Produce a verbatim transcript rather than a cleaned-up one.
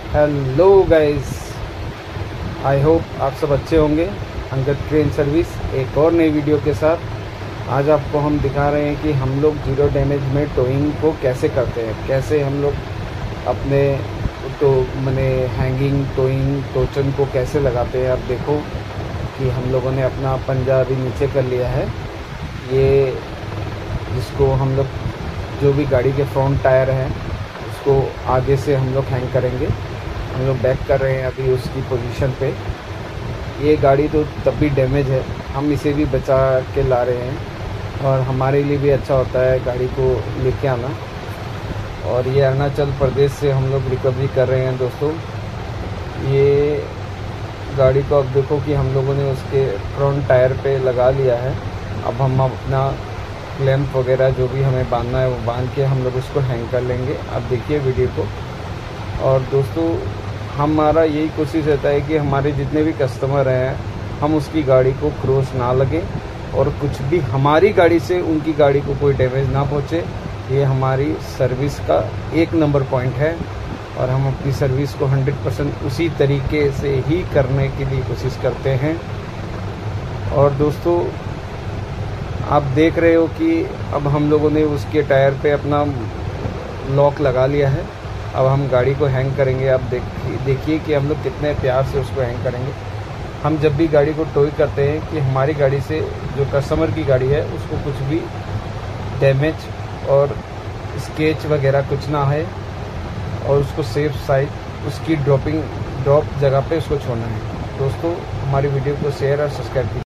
Hello guys, I hope आप सब अच्छे होंगे। अंगद क्रेन सर्विस एक और नई वीडियो के साथ आज आपको हम दिखा रहे हैं कि हम लोग जीरो डैमेज में टोइंग को कैसे करते हैं, कैसे हम लोग अपने तो मैंने हैंगिंग टोइंग टोचन को कैसे लगाते हैं। आप देखो कि हम लोगों ने अपना पंजा भी नीचे कर लिया है। ये जिसको हम लोग जो भी गाड़ी के फ्रंट टायर हैं उसको आगे से हम लोग हैंग करेंगे। हम लोग बैक कर रहे हैं अभी उसकी पोजीशन पे। ये गाड़ी तो तब भी डैमेज है, हम इसे भी बचा के ला रहे हैं और हमारे लिए भी अच्छा होता है गाड़ी को लेके आना। और ये अरुणाचल प्रदेश से हम लोग रिकवरी कर रहे हैं दोस्तों। ये गाड़ी को अब देखो कि हम लोगों ने उसके फ्रंट टायर पे लगा लिया है। अब हम अपना क्लैंप वगैरह जो भी हमें बांधना है वो बांध के हम लोग उसको हैंग कर लेंगे। आप देखिए वीडियो को। और दोस्तों हमारा यही कोशिश रहता है कि हमारे जितने भी कस्टमर हैं हम उसकी गाड़ी को क्रॉस ना लगे और कुछ भी हमारी गाड़ी से उनकी गाड़ी को कोई डैमेज ना पहुंचे। ये हमारी सर्विस का एक नंबर पॉइंट है और हम अपनी सर्विस को हंड्रेड परसेंट उसी तरीके से ही करने के लिए कोशिश करते हैं। और दोस्तों आप देख रहे हो कि अब हम लोगों ने उसके टायर पे अपना लॉक लगा लिया है। अब हम गाड़ी को हैंग करेंगे। आप देखिए देखिए कि हम लोग कितने प्यार से उसको हैंग करेंगे। हम जब भी गाड़ी को टोय करते हैं कि हमारी गाड़ी से जो कस्टमर की गाड़ी है उसको कुछ भी डैमेज और स्केच वगैरह कुछ ना है और उसको सेफ साइड उसकी ड्रॉपिंग ड्रॉप जगह पे उसको छोड़ना है। दोस्तों हमारी वीडियो को शेयर और सब्सक्राइब कीजिए।